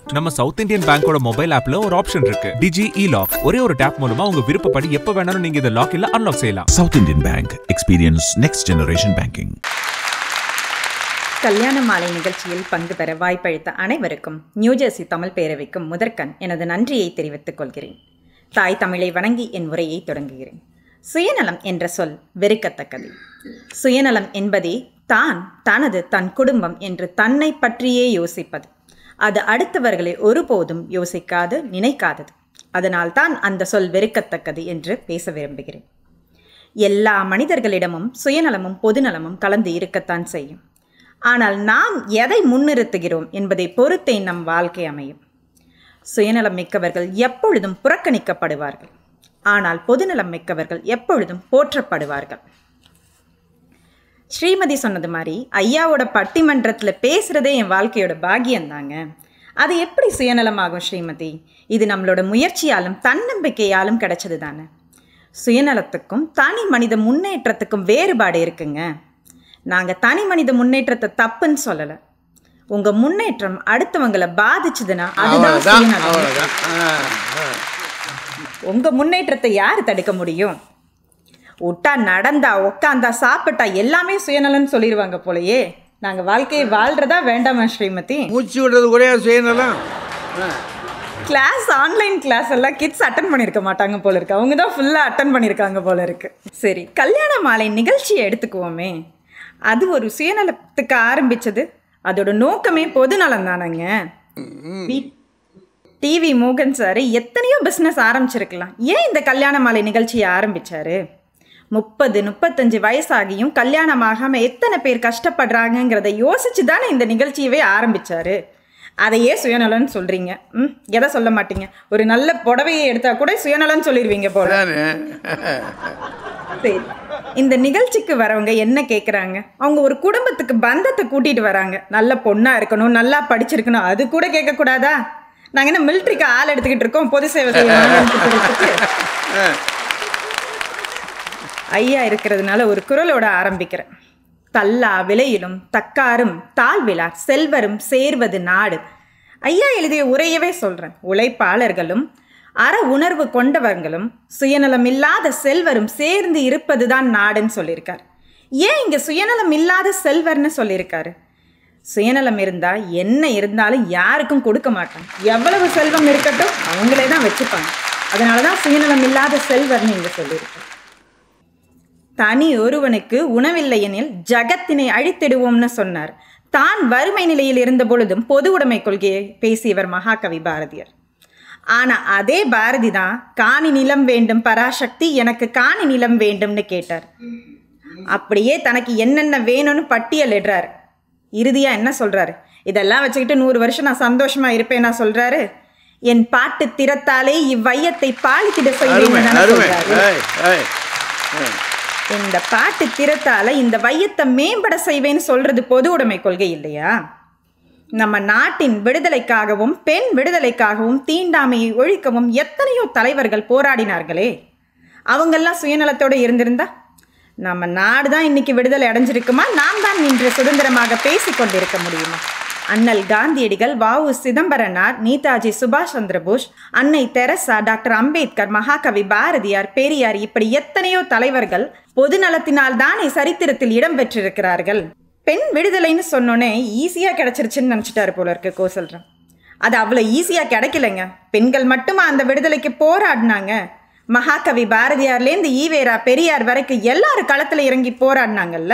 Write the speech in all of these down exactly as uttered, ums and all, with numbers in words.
நம்ம south Indian பேங்கோட mobile ஆப்ல ஒரு ஆப்ஷன் இருக்கு, டிஜி இ லாக். ஒரே ஒரு டேப் மூலமா உங்க விருப்பப்படி எப்ப வேணாலும் நீங்க இத லாக் இல்ல அன்லாக் செய்யலாம். South Indian bank, experience next generation banking. Kalyanamalai நிகழ்ச்சியில் பங்கு பெற வாய்ப்பளித்த அனைவருக்கும் நியூஜெர்சி தமிழ் பேரவைக்கும் முதற்கண் எனது நன்றியை தெரிவித்துக் கொள்கிறேன். தாய் தமிழை வணங்கி என் உரையை தொடங்குகிறேன். சுயநலம் என்ற சொல் வெறுக்கத்தக்கது. சுயநலம் என்பதே தான், தனது, தன் குடும்பம் என்று தன்னை பற்றியே யோசிப்பது. அது அடுத்தவர்களை ஒருபோதும் யோசிக்காது, நினைக்காதது. அதனால் தான் அந்த சொல் வெறுக்கத்தக்கது என்று பேச விரும்புகிறேன். எல்லா மனிதர்களிடமும் சுயநலமும் பொதுநலமும் கலந்து இருக்கத்தான் செய்யும். ஆனால் நாம் எதை முன்னிறுத்துகிறோம் என்பதை பொறுத்தே நம் வாழ்க்கை அமையும். சுயநலம் மிக்கவர்கள் எப்பொழுதும் புறக்கணிக்கப்படுவார்கள். ஆனால் பொதுநலம் மிக்கவர்கள் எப்பொழுதும் போற்றப்படுவார்கள். ஸ்ரீமதி சொன்னது மாதிரி ஐயாவோட பட்டிமன்றத்தில் பேசுகிறதே என் வாழ்க்கையோட பாக்கியந்தாங்க. அது எப்படி சுயநலமாகும் ஸ்ரீமதி? இது நம்மளோட முயற்சியாலும் தன்னம்பிக்கையாலும் கிடைச்சது தானே. சுயநலத்துக்கும் தனி மனித முன்னேற்றத்துக்கும் வேறுபாடு இருக்குங்க. நாங்கள் தனி மனித முன்னேற்றத்தை தப்புன்னு சொல்லலை. உங்கள் முன்னேற்றம் அடுத்தவங்களை பாதிச்சுதுன்னா அதுதான் சுயநலம். உங்கள் முன்னேற்றத்தை யார் தடுக்க முடியும்? விட்டா நடந்தா உட்காந்தா சாப்பிட்டா எல்லாமே சுயநலம்னு சொல்லிடுவாங்க போலயே. நாங்கள் வாழ்க்கையை வாழ்றதா வேண்டாமா ஸ்ரீமதி? மூச்சு விடுறது கூட சுயநலம். கிளாஸ், ஆன்லைன் கிளாஸ் எல்லாம் கிட்ஸ் அட்டன் பண்ணியிருக்க மாட்டாங்க போல இருக்கு. அவங்க தான் ஃபுல்லாக அட்டன் பண்ணியிருக்காங்க போல இருக்கு. சரி, கல்யாண மாலை நிகழ்ச்சியை எடுத்துக்குவோமே. அது ஒரு சுயநலத்துக்கு ஆரம்பிச்சது. அதோட நோக்கமே பொதுநலம் தானங்க. டிவி மோகன் சார் எத்தனையோ பிஸ்னஸ் ஆரம்பிச்சிருக்கலாம். ஏன் இந்த கல்யாண மாலை நிகழ்ச்சியை ஆரம்பிச்சாரு? முப்பது முப்பத்தஞ்சு வயசாகியும் கல்யாணம் ஆகாமல் எத்தனை பேர் கஷ்டப்படுறாங்கங்கிறத யோசிச்சு தானே இந்த நிகழ்ச்சியவே ஆரம்பித்தார். அதையே சுயநலன்னு சொல்கிறீங்க. ம் எதை சொல்ல மாட்டீங்க? ஒரு நல்ல புடவையை எடுத்தால் கூட சுயநலன்னு சொல்லிடுவீங்க போல. சரி, இந்த நிகழ்ச்சிக்கு வரவங்க என்ன கேட்குறாங்க? அவங்க ஒரு குடும்பத்துக்கு பந்தத்தை கூட்டிகிட்டு வராங்க. நல்ல பொண்ணாக இருக்கணும், நல்லா படிச்சிருக்கணும், அது கூட கேட்கக்கூடாதா? நாங்கள் என்ன மிலிட்ரிக்கு ஆள் எடுத்துக்கிட்டு இருக்கோம் பொது சேவை செய்யறதுக்கு? ஐயா இருக்கிறதுனால ஒரு குரலோட ஆரம்பிக்கிறேன். தல்லா விலையிலும் தக்காரும் தாழ்விலார் செல்வரும் சேர்வது நாடு. ஐயா எழுதிய உரையவே சொல்கிறேன். உழைப்பாளர்களும் அற உணர்வு கொண்டவர்களும் சுயநலம் இல்லாத செல்வரும் சேர்ந்து இருப்பது தான் நாடுன்னு சொல்லியிருக்கார். ஏன் இங்கே சுயநலம் இல்லாத செல்வர்னு சொல்லியிருக்காரு? சுயநலம் இருந்தால் என்ன இருந்தாலும் யாருக்கும் கொடுக்க மாட்டாங்க. எவ்வளவு செல்வம் இருக்கட்டும் அவங்களே தான் வச்சுப்பாங்க. அதனால தான் சுயநலம் இல்லாத செல்வர்னு இங்கே சொல்லியிருக்காரு. தனி ஒருவனுக்கு உணவில்லை எனில் ஜகத்தினை அழித்திடுவோம்னு சொன்னார். தான் வறுமை நிலையில் இருந்த பொழுதும் பொது உடைமை கொள்கையை பேசியவர் மகாகவி பாரதியார். ஆனால் அதே பாரதி தான் காணி நிலம் வேண்டும் பராசக்தி, எனக்கு காணி நிலம் வேண்டும்னு கேட்டார். அப்படியே தனக்கு என்னென்ன வேணும்னு பட்டியலிடுறார். இறுதியாக என்ன சொல்கிறாரு? இதெல்லாம் வச்சுக்கிட்டு நூறு வருஷம் நான் சந்தோஷமாக இருப்பேன்னா சொல்கிறாரு. என் பாட்டு திறத்தாலே இவ்வையத்தை பாலித்திட செய்வேன் சொல்கிறாரு. இந்த பாட்டு திறத்தால இந்த வையத்தை மேம்பட செய்வேன்னு சொல்றது பொது உடைமை கொள்கை இல்லையா? நம்ம நாட்டின் விடுதலைக்காகவும் பெண் விடுதலைக்காகவும் தீண்டாமையை ஒழிக்கவும் எத்தனையோ தலைவர்கள் போராடினார்களே. அவங்கெல்லாம் சுயநலத்தோடு இருந்திருந்தா நம்ம நாடு தான் இன்னைக்கு விடுதலை அடைஞ்சிருக்குமா? நாம் தான் இன்று சுதந்திரமாக பேசி கொண்டிருக்க முடியுமா? அண்ணல் காந்தியடிகள், வாவு சிதம்பரனார், நேதாஜி சுபாஷ் சந்திர போஸ், அன்னை தெரசா, டாக்டர் அம்பேத்கர், மகாகவி பாரதியார், பெரியார், இப்படி எத்தனையோ தலைவர்கள் பொது நலத்தினால் தானே சரித்திரத்தில் இடம் பெற்றிருக்கிறார்கள். பெண் விடுதலைன்னு சொன்னோன்னே ஈஸியாக கிடைச்சிருச்சுன்னு நினச்சிட்டாரு போல இருக்கு கோசல்ராம். அது அவ்வளோ ஈஸியாக கிடைக்கலைங்க. பெண்கள் மட்டுமா அந்த விடுதலைக்கு போராடினாங்க? மகாகவி பாரதியார்லேருந்து ஈவேரா பெரியார் வரைக்கும் எல்லாரும் களத்தில் இறங்கி போராடினாங்கல்ல.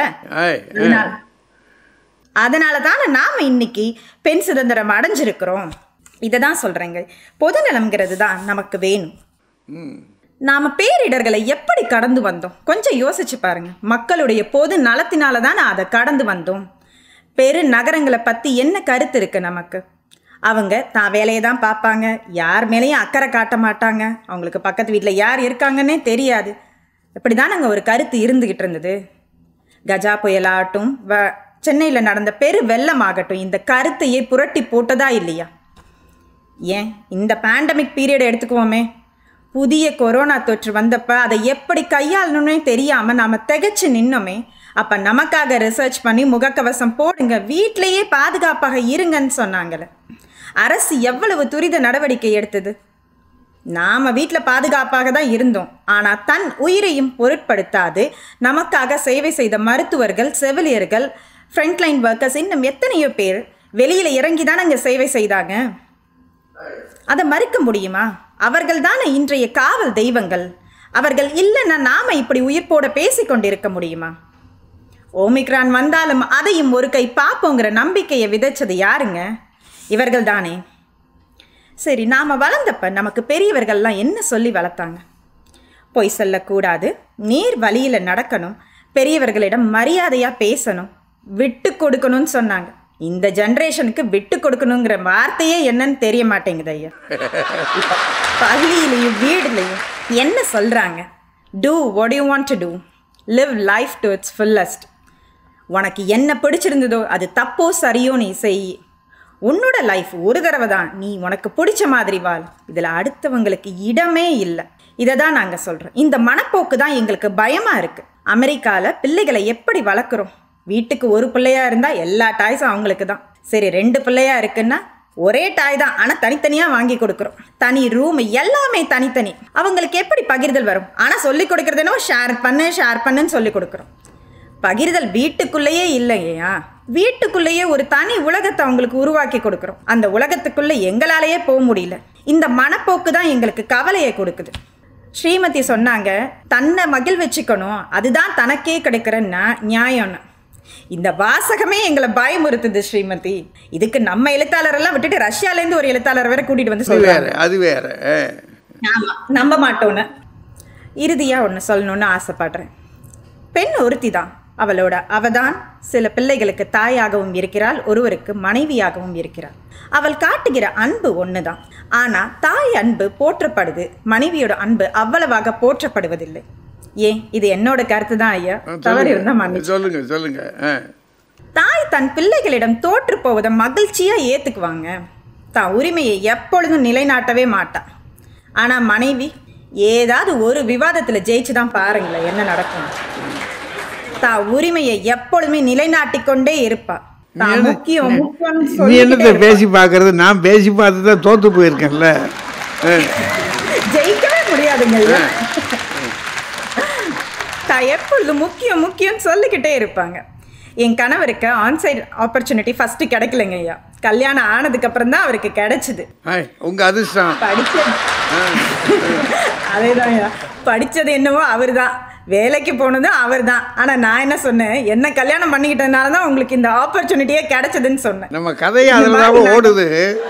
அதனால தானே நாம் இன்னைக்கு பெண் சுதந்திரம் அடைஞ்சிருக்கிறோம். இதை தான் சொல்கிறேங்க, பொதுநலம்ங்கிறது தான் நமக்கு வேணும். நாம் பேரிடர்களை எப்படி கடந்து வந்தோம் கொஞ்சம் யோசிச்சு பாருங்க. மக்களுடைய பொது நலத்தினால தான் அதை கடந்து வந்தோம். பெரு நகரங்களை பற்றி என்ன கருத்து இருக்குது நமக்கு? அவங்க தான் வேலையை தான் பார்ப்பாங்க, யார் மேலேயும் அக்கறை காட்ட மாட்டாங்க, அவங்களுக்கு பக்கத்து வீட்டில் யார் இருக்காங்கன்னே தெரியாது. இப்படி தான் நாங்கள் ஒரு கருத்து இருந்துக்கிட்டு இருந்தது. கஜா புயலாகட்டும், வ சென்னையில் நடந்த பெரு வெள்ளமாகட்டும், இந்த கருத்தையே புரட்டி போட்டதா இல்லையா? ஏன் இந்த பேண்டமிக் பீரியடை எடுத்துக்குவோமே. புதிய கொரோனா தொற்று வந்தப்போ அதை எப்படி கையாளணும்னே தெரியாமல் நாம் திகைச்சு நின்னோமே. அப்போ நமக்காக ரிசர்ச் பண்ணி முகக்கவசம் போடுங்க, வீட்டிலையே பாதுகாப்பாக இருங்கன்னு சொன்னாங்களே. அரசு எவ்வளவு துரித நடவடிக்கை எடுத்தது. நாம் வீட்டில் பாதுகாப்பாக தான் இருந்தோம். ஆனால் தன் உயிரையும் பொருட்படுத்தாது நமக்காக சேவை செய்த மருத்துவர்கள், செவிலியர்கள், ஃப்ரண்ட்லைன் ஒர்க்கர்ஸ், இன்னும் எத்தனையோ பேர் வெளியில் இறங்கி தான் அங்கே சேவை செய்தாங்க. அதை மறுக்க முடியுமா? அவர்கள் தானே இன்றைய காவல் தெய்வங்கள். அவர்கள் இல்லைன்னா நாம் இப்படி உயிர்ப்போட பேசி கொண்டிருக்க முடியுமா? ஓமிக்ரான் வந்தாலும் அதையும் ஒரு கை பார்ப்போங்கிற நம்பிக்கையை விதைச்சது யாருங்க? இவர்கள் தானே. சரி, நாம் வளர்ந்தப்ப நமக்கு பெரியவர்கள்லாம் என்ன சொல்லி வளர்த்தாங்க? பொய் சொல்லக்கூடாது, நேர் வழியில் நடக்கணும், பெரியவர்களிடம் மரியாதையாக பேசணும், விட்டு கொடுக்கணும்னு சொன்னாங்க. இந்த ஜென்ரேஷனுக்கு விட்டு கொடுக்கணுங்கிற வார்த்தையே என்னன்னு தெரிய மாட்டேங்குது ஐயா. பள்ளியிலையும் வீடுலையும் என்ன சொல்கிறாங்க? Do what you want to do, live life to its fullest. உனக்கு என்ன பிடிச்சிருந்ததோ அது தப்போ சரியோ நீ செய். உன்னோட லைஃப் ஒரு தடவை தான், நீ உனக்கு பிடிச்ச மாதிரி வாழ். இதில் அடுத்தவங்களுக்கு இடமே இல்லை. இதை தான் நாங்கள் சொல்கிறோம். இந்த மனப்போக்கு தான் எங்களுக்கு பயமாக இருக்குது. அமெரிக்காவில் பிள்ளைகளை எப்படி வளர்க்குறோம்? வீட்டுக்கு ஒரு பிள்ளையா இருந்தால் எல்லா டாய்ஸும் அவங்களுக்கு தான். சரி, ரெண்டு பிள்ளையா இருக்குன்னா ஒரே டாய் தான், ஆனால் தனித்தனியாக வாங்கி கொடுக்குறோம். தனி ரூம், எல்லாமே தனித்தனி. அவங்களுக்கு எப்படி பகிர்தல் வரும்? ஆனால் சொல்லிக் கொடுக்குறது என்னவோ ஷேர் பண்ணு ஷேர் பண்ணுன்னு சொல்லிக் கொடுக்குறோம். பகிர்தல் வீட்டுக்குள்ளேயே இல்லையா? வீட்டுக்குள்ளேயே ஒரு தனி உலகத்தை அவங்களுக்கு உருவாக்கி கொடுக்குறோம். அந்த உலகத்துக்குள்ளே எங்களாலேயே போக முடியல. இந்த மனப்போக்கு தான் எங்களுக்கு கவலையை கொடுக்குது. ஸ்ரீமதி சொன்னாங்க, தன்னை மகிழ் வச்சுக்கணும், அதுதான் தனக்கே கிடைக்கிறன்னா நியாயம்னு. இந்த வாசகமே எங்களை பயமுறுத்துது ஸ்ரீமதி. இதுக்கு நம்ம எழுத்தாளரெல்லாம் விட்டுட்டு ரஷ்யாலேருந்து ஒரு எழுத்தாளர் வேற கூட்டிட்டு வந்து சொல்றாரு. அது வேற. ஆமா, நம்ப மாட்டோன்னு. இறுதியா ஒன்று சொல்லணும்னு ஆசைப்படுறேன். பெண் ஒருத்தி தான். அவளோட அவதான் சில பிள்ளைகளுக்கு தாயாகவும் இருக்கிறாள், ஒருவருக்கு மனைவியாகவும் இருக்கிறாள். அவள் காட்டுகிற அன்பு ஒன்று தான். ஆனால் தாய் அன்பு போற்றப்படுது, மனைவியோட அன்பு அவ்வளவாக போற்றப்படுவதில்லை. ஏன்? இது என்னோட கருத்து தான் ஐயா, தவறு இருந்தா மன்னிச்சு சொல்லுங்க சொல்லுங்க. தாய் தன் பிள்ளைகளிடம் தோற்று போவதை மகிழ்ச்சியா ஏத்துக்குவாங்க. தான் உரிமையை எப்பொழுதும் நிலைநாட்டவே மாட்டான். ஆனா மனைவி ஏதாவது ஒரு விவாதத்துல ஜெயிச்சுதான் பாருங்களேன் என்ன நடக்கும். தான் உரிமையை எப்பொழுதுமே நிலைநாட்டி கொண்டே இருப்பா. முக்கியம் முக்கியம் பேசி பாக்குறது, நான் பேசி பார்த்து தான் தோத்து போயிருக்கேன்ல. ஜெயிக்கவே முடியாதுங்க. தான் எப்பொழுதும் முக்கியம் முக்கியம் சொல்லிக்கிட்டே இருப்பாங்க. என் கணவருக்கு ஆன்சைட் ஆப்பர்ச்சுனிட்டி ஃபர்ஸ்ட் கிடைக்கலங்க ஐயா. கல்யாணம் ஆனதுக்கு அப்புறம் தான் அவருக்கு கிடைச்சிது. உங்க அதிர்ஷ்டம். படிச்சது அதேதான் ஐயா. படிச்சது என்னவோ அவர் தான், வேலைக்கு போனதும் அவர் தான். ஆனால் நான் என்ன சொன்னேன், என்ன கல்யாணம் பண்ணிக்கிட்டதுனால தான் உங்களுக்கு இந்த ஆப்பர்ச்சுனிட்டியே கிடைச்சதுன்னு சொன்னேன். நம்ம கதையை அதில் ஓடுது.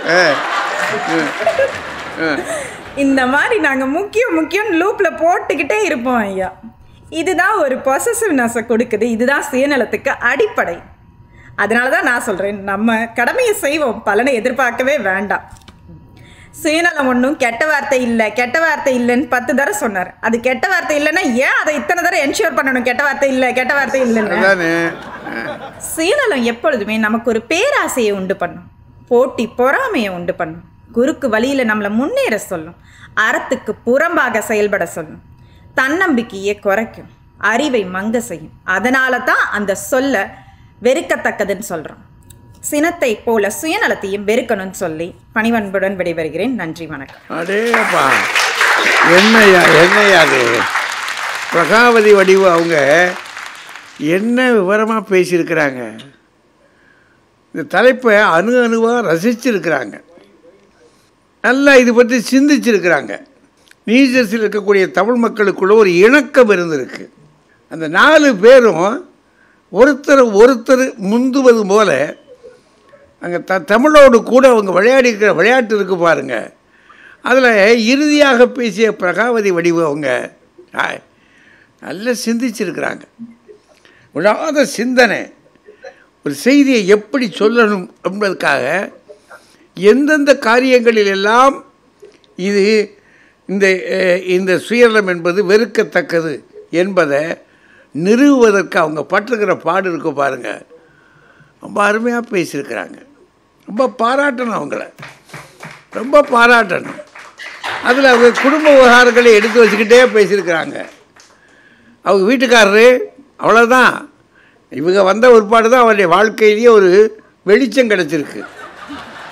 இந்த மாதிரி நாங்கள் முக்கியம் முக்கியம் லூப்பில் போட்டுக்கிட்டே இருப்போம் ஐயா. இதுதான் ஒரு பொசசிவ்னஸை கொடுக்குது. இதுதான் சுயநலத்துக்கு அடிப்படை. அதனால தான் நான் சொல்கிறேன், நம்ம கடமையை செய்வோம், பலனை எதிர்பார்க்கவே வேண்டாம். சுயநலம் ஒன்றும் கெட்ட வார்த்தை இல்லை, கெட்ட வார்த்தை இல்லைன்னு பத்து தடவை சொன்னார். அது கெட்ட வார்த்தை இல்லைன்னா ஏன் அதை இத்தனை தடவை என்ஷூர் பண்ணணும்? கெட்ட வார்த்தை இல்லை, கெட்ட வார்த்தை இல்லைன்னு. சுயநலம் எப்பொழுதுமே நமக்கு ஒரு பேராசையை உண்டு பண்ணும், போட்டி பொறாமையை உண்டு பண்ணும், குறுக்கு வழியில் நம்மளை முன்னேற சொல்லும், அறத்துக்கு புறம்பாக செயல்பட சொல்லும், தன்னம்பிக்கையை குறைக்கும், அறிவை மங்க செய்யும். அதனால தான் அந்த சொல்ல வெறுக்கத்தக்கதுன்னு சொல்கிறோம். சினத்தை போல சுயநலத்தையும் வெறுக்கணும்னு சொல்லி பணிவன்புடன் விடைபெறுகிறேன். நன்றி, வணக்கம். அடேப்பா, என்னையா என்னையா அது பிரகாவதி வடிவு அவங்க என்ன விவரமாக பேசியிருக்கிறாங்க. இந்த தலைப்பை அணு அணுவாக ரசிச்சிருக்கிறாங்க, நல்லா இது பற்றி சிந்திச்சிருக்கிறாங்க. நியூஜெர்சியில் இருக்கக்கூடிய தமிழ் மக்களுக்குள்ள ஒரு இணக்கம் இருந்திருக்கு. அந்த நாலு பேரும் ஒருத்தர் ஒருத்தர் முந்துவது போல அங்கே த தமிழோடு கூட அவங்க விளையாடி இருக்கிற விளையாட்டு இருக்கு பாருங்க. அதில் இறுதியாக பேசிய பிரகாவதி வடிவு அவங்க நல்லா சிந்திச்சிருக்கிறாங்க. விடாத சிந்தனை, ஒரு செய்தியை எப்படி சொல்லணும் என்பதற்காக எந்தெந்த காரியங்களில் எல்லாம் இது இந்த இந்த சுயநலம் என்பது வெறுக்கத்தக்கது என்பதை நிறுவுவதற்கு அவங்க பற்றுக்கிற பாடு இருக்க பாருங்கள். ரொம்ப அருமையாக பேசியிருக்கிறாங்க. ரொம்ப பாராட்டணும், அவங்கள ரொம்ப பாராட்டணும். அதில் அவங்க குடும்ப விவகாரங்களை எடுத்து வச்சுக்கிட்டே பேசியிருக்கிறாங்க. அவங்க வீட்டுக்காரரு அவ்வளோதான், இவங்க வந்த ஒருபாடு தான் அவருடைய வாழ்க்கையிலேயே ஒரு வெளிச்சம் கிடச்சிருக்கு.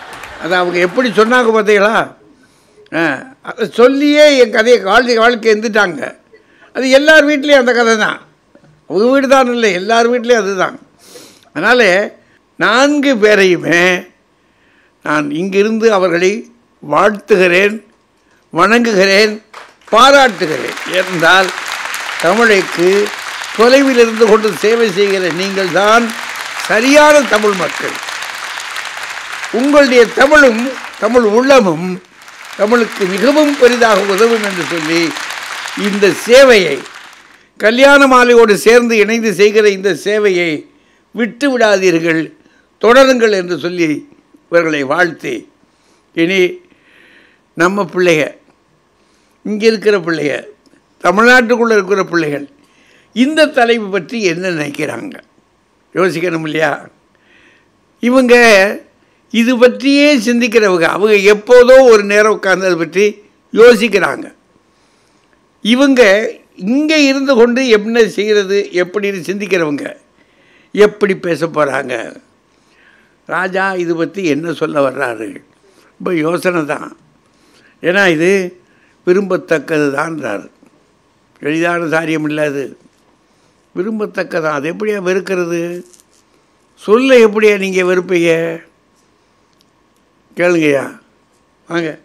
அதை அவங்க எப்படி சொன்னாங்க பார்த்தீங்களா? அதை சொல்லியே என் கதையை வாழ்க்கை வாழ்க்கை எழுந்துட்டாங்க. அது எல்லார் வீட்லேயும் அந்த கதை தான். அவங்க வீடு தான் இல்லை, எல்லார் வீட்லேயும் அதுதான். அதனால் நான்கு பேரையுமே நான் இங்கிருந்து அவர்களை வாழ்த்துகிறேன், வணங்குகிறேன், பாராட்டுகிறேன். என்றால் தமிழுக்கு தொலைவில் இருந்து கொண்டு சேவை செய்கிற நீங்கள் தான் சரியான தமிழ் மக்கள். உங்களுடைய தமிழும் தமிழ் உள்ளமும் தமிழுக்கு மிகவும் பெரிதாக உதவும் என்று சொல்லி இந்த சேவையை கல்யாணமாலையோடு சேர்ந்து இணைந்து செய்கிற இந்த சேவையை விட்டு விடாதீர்கள், தொடருங்கள் என்று சொல்லி இவர்களை வாழ்த்தி, இனி நம்ம பிள்ளைக, இங்கே இருக்கிற பிள்ளைக, தமிழ்நாட்டுக்குள்ளே இருக்கிற பிள்ளைகள் இந்த தலைப்பு பற்றி என்ன நினைக்கிறாங்க யோசிக்கணும் இல்லையா? இவங்க இது பற்றியே சிந்திக்கிறவங்க. அவங்க எப்போதோ ஒரு நேரம் உட்கார்ந்து அதை பற்றி யோசிக்கிறாங்க. இவங்க இங்கே இருந்து கொண்டு என்ன செய்கிறது எப்படின்னு சிந்திக்கிறவங்க எப்படி பேச போகிறாங்க? ராஜா இது பற்றி என்ன சொல்ல வர்றாரு? ரொம்ப யோசனை தான். ஏன்னா இது விரும்பத்தக்கது தான்றாரு. எளிதான காரியம் இல்லாது, விரும்பத்தக்கதான். அது எப்படியா வெறுக்கிறது? சொல்ல எப்படியா நீங்கள் வெறுப்பீங்க? கேளுங்கய்யா, வாங்க.